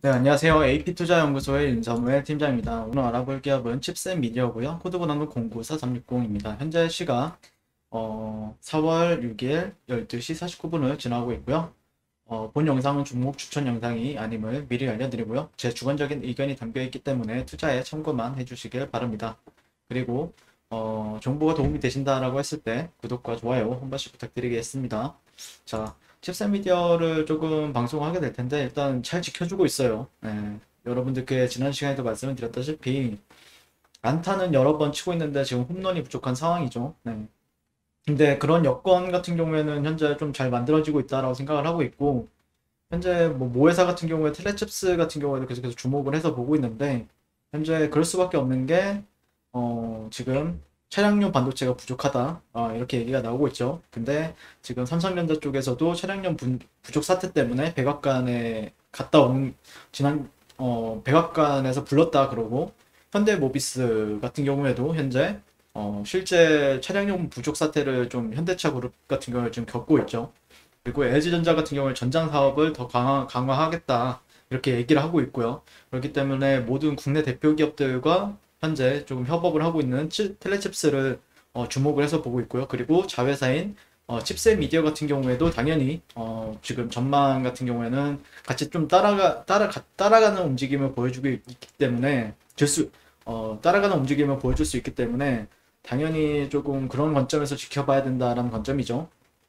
네, 안녕하세요. AP투자연구소의 윤사무의 팀장입니다. 오늘 알아볼 기업은 칩셋 미디어고요. 코드 번호는 094360입니다. 현재 시각 4월 6일 12시 49분을 지나고 있고요. 본 영상은 종목 추천 영상이 아님을 미리 알려드리고요. 제 주관적인 의견이 담겨있기 때문에 투자에 참고만 해주시길 바랍니다. 그리고 정보가 도움이 되신다라고 했을 때 구독과 좋아요 한 번씩 부탁드리겠습니다. 자, 칩셋 미디어를 조금 방송하게 될 텐데 일단 잘 지켜주고 있어요. 네, 여러분들께 지난 시간에도 말씀을 드렸다시피 안타는 여러 번 치고 있는데 지금 홈런이 부족한 상황이죠. 네. 근데 그런 여건 같은 경우에는 현재 좀 잘 만들어지고 있다라고 생각을 하고 있고, 현재 뭐 모회사 같은 경우에 텔레칩스 같은 경우에도 계속해서 주목을 해서 보고 있는데, 현재 그럴 수밖에 없는 게 지금 차량용 반도체가 부족하다, 이렇게 얘기가 나오고 있죠. 근데 지금 삼성전자 쪽에서도 차량용 부족 사태 때문에 백악관에 갔다 온 지난 백악관에서 불렀다 그러고, 현대모비스 같은 경우에도 현재 실제 차량용 부족 사태를 좀 현대차 그룹 같은 경우에 지금 겪고 있죠. 그리고 LG전자 같은 경우에 전장 사업을 더 강화하겠다 이렇게 얘기를 하고 있고요. 그렇기 때문에 모든 국내 대표 기업들과 현재 조금 협업을 하고 있는 텔레칩스를 주목을 해서 보고 있고요. 그리고 자회사인 칩셋 미디어 같은 경우에도 당연히 지금 전망 같은 경우에는 같이 좀 따라가는 움직임을 보여주고 있기 때문에 따라가는 움직임을 보여줄 수 있기 때문에 당연히 조금 그런 관점에서 지켜봐야 된다라는 관점이죠.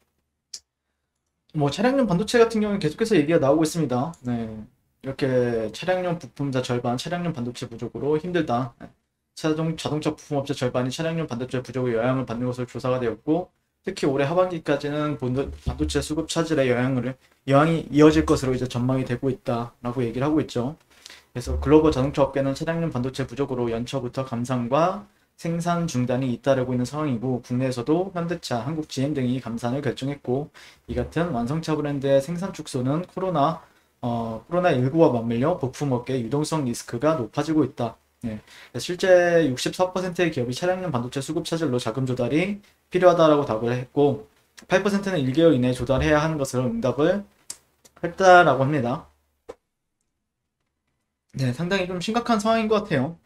뭐 차량용 반도체 같은 경우는 계속해서 얘기가 나오고 있습니다. 네. 이렇게 차량용 부품자 절반, 차량용 반도체 부족으로 힘들다. 네. 자동차 부품업체 절반이 차량용 반도체 부족에 영향을 받는 것으로 조사가 되었고, 특히 올해 하반기까지는 반도체 수급 차질에 영향이 이어질 것으로 이제 전망이 되고 있다라고 얘기를 하고 있죠. 그래서 글로벌 자동차 업계는 차량용 반도체 부족으로 연초부터 감산과 생산 중단이 잇따르고 있는 상황이고, 국내에서도 현대차, 한국 GM 등이 감산을 결정했고, 이 같은 완성차 브랜드의 생산 축소는 코로나19와 맞물려 부품업계 유동성 리스크가 높아지고 있다. 네. 실제 64%의 기업이 차량용 반도체 수급 차질로 자금 조달이 필요하다라고 답을 했고, 8%는 1개월 이내에 조달해야 하는 것으로 응답을 했다라고 합니다. 네, 상당히 좀 심각한 상황인 것 같아요.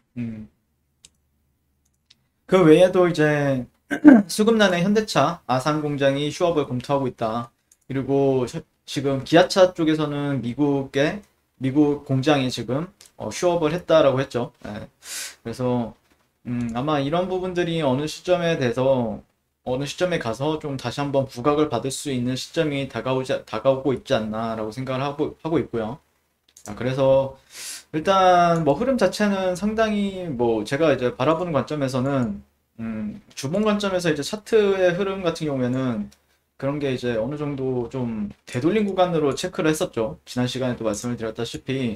그 외에도 이제 수급난의 현대차, 아산 공장이 휴업을 검토하고 있다. 그리고 지금 기아차 쪽에서는 미국 공장이 지금 휴업을 했다라고 했죠. 예. 그래서 아마 이런 부분들이 어느 시점에 가서 좀 다시 한번 부각을 받을 수 있는 시점이 다가오고 있지 않나라고 생각을 하고 있고요. 그래서 일단 뭐 흐름 자체는 상당히 뭐 제가 이제 바라보는 관점에서는 주봉 관점에서 이제 차트의 흐름 같은 경우에는 그런 게 이제 어느 정도 좀 되돌림 구간으로 체크를 했었죠. 지난 시간에도 말씀을 드렸다시피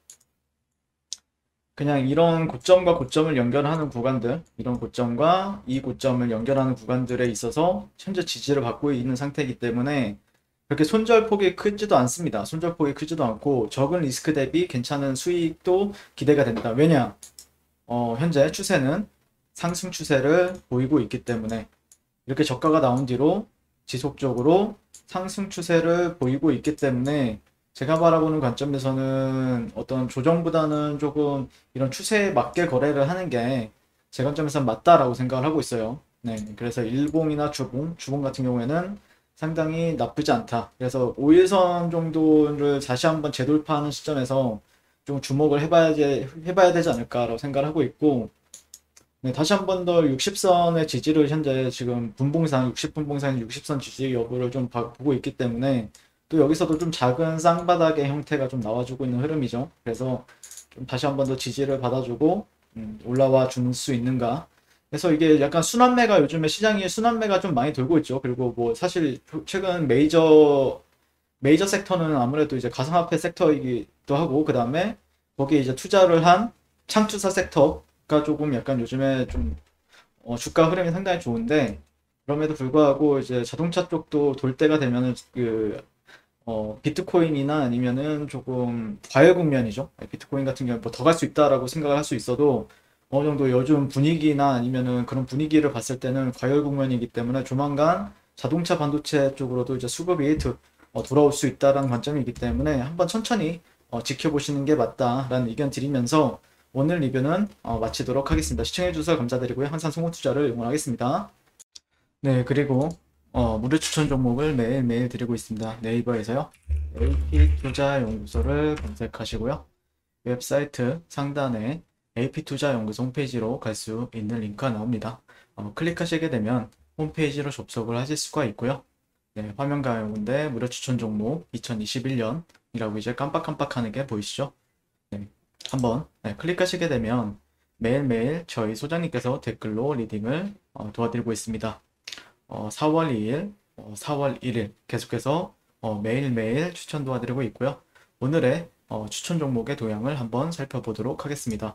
그냥 이런 고점과 고점을 연결하는 구간들, 이런 고점과 이 고점을 연결하는 구간들에 있어서 현재 지지를 받고 있는 상태이기 때문에 그렇게 손절폭이 크지도 않습니다. 손절폭이 크지도 않고 적은 리스크 대비 괜찮은 수익도 기대가 된다. 왜냐? 현재 추세는 상승 추세를 보이고 있기 때문에 이렇게 저가가 나온 뒤로 지속적으로 상승 추세를 보이고 있기 때문에 제가 바라보는 관점에서는 어떤 조정보다는 조금 이런 추세에 맞게 거래를 하는 게 제 관점에서는 맞다라고 생각을 하고 있어요. 네, 그래서 일봉이나 주봉 같은 경우에는 상당히 나쁘지 않다. 그래서 5일선 정도를 다시 한번 재돌파하는 시점에서 좀 주목을 해봐야 되지 않을까라고 생각을 하고 있고, 네, 다시 한번 더 60선의 지지를 현재 지금 분봉상, 60분봉상 60선 지지 여부를 좀 보고 있기 때문에 또 여기서도 좀 작은 쌍바닥의 형태가 좀 나와주고 있는 흐름이죠. 그래서 좀 다시 한번 더 지지를 받아주고 올라와 줄 수 있는가. 그래서 이게 약간 순환매가 요즘에 시장이 순환매가 좀 많이 돌고 있죠. 그리고 뭐 사실 최근 메이저 섹터는 아무래도 이제 가상화폐 섹터이기도 하고 그 다음에 거기에 이제 투자를 한 창투사 섹터가 조금 약간 요즘에 좀 주가 흐름이 상당히 좋은데 그럼에도 불구하고 이제 자동차 쪽도 돌 때가 되면은 비트코인이나 아니면은 조금 과열 국면이죠. 비트코인 같은 경우는 뭐 더 갈 수 있다라고 생각을 할 수 있어도 어느 정도 요즘 분위기나 아니면은 그런 분위기를 봤을 때는 과열 국면이기 때문에 조만간 자동차 반도체 쪽으로도 이제 수급이 돌아올 수 있다라는 관점이기 때문에 한번 천천히 지켜보시는 게 맞다라는 의견 드리면서 오늘 리뷰는 마치도록 하겠습니다. 시청해주셔서 감사드리고요. 항상 송호투자를 응원하겠습니다. 네, 그리고 무료 추천 종목을 매일매일 드리고 있습니다. 네이버에서요. AP투자연구소를 검색하시고요. 웹사이트 상단에 AP투자연구소 홈페이지로 갈 수 있는 링크가 나옵니다. 클릭하시게 되면 홈페이지로 접속을 하실 수가 있고요. 네, 화면 가운데 무료 추천 종목 2021년이라고 이제 깜빡깜빡하는 게 보이시죠? 네, 한번 클릭하시게 되면 매일매일 저희 소장님께서 댓글로 리딩을 도와드리고 있습니다. 4월 2일, 4월 1일 계속해서 매일매일 추천 도와드리고 있고요. 오늘의 추천 종목의 도형을 한번 살펴보도록 하겠습니다.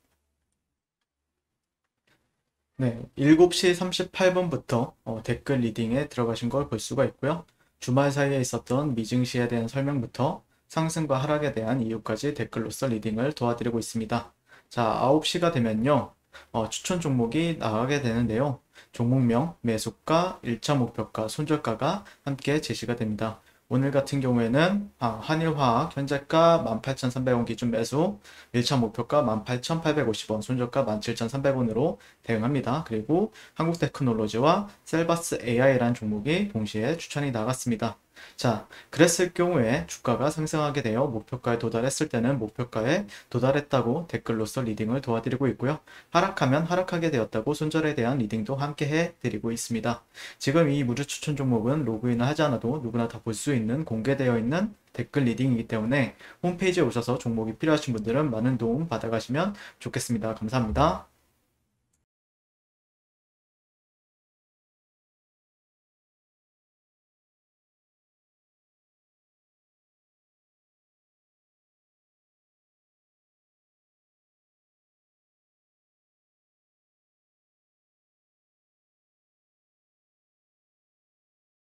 네, 7시 38분부터 댓글 리딩에 들어가신 걸 볼 수가 있고요. 주말 사이에 있었던 미증시에 대한 설명부터 상승과 하락에 대한 이유까지 댓글로서 리딩을 도와드리고 있습니다. 자, 9시가 되면요. 추천 종목이 나가게 되는데요. 종목명, 매수가, 1차 목표가, 손절가가 함께 제시가 됩니다. 오늘 같은 경우에는 한일화학 현재가 18,300원 기준 매수, 1차 목표가 18,850원, 손절가 17,300원으로 대응합니다. 그리고 한국테크놀로지와 셀바스 AI라는 종목이 동시에 추천이 나갔습니다. 자, 그랬을 경우에 주가가 상승하게 되어 목표가에 도달했을 때는 목표가에 도달했다고 댓글로서 리딩을 도와드리고 있고요. 하락하면 하락하게 되었다고 손절에 대한 리딩도 함께 해드리고 있습니다. 지금 이 무료 추천 종목은 로그인을 하지 않아도 누구나 다 볼 수 있는 공개되어 있는 댓글 리딩이기 때문에 홈페이지에 오셔서 종목이 필요하신 분들은 많은 도움 받아가시면 좋겠습니다. 감사합니다.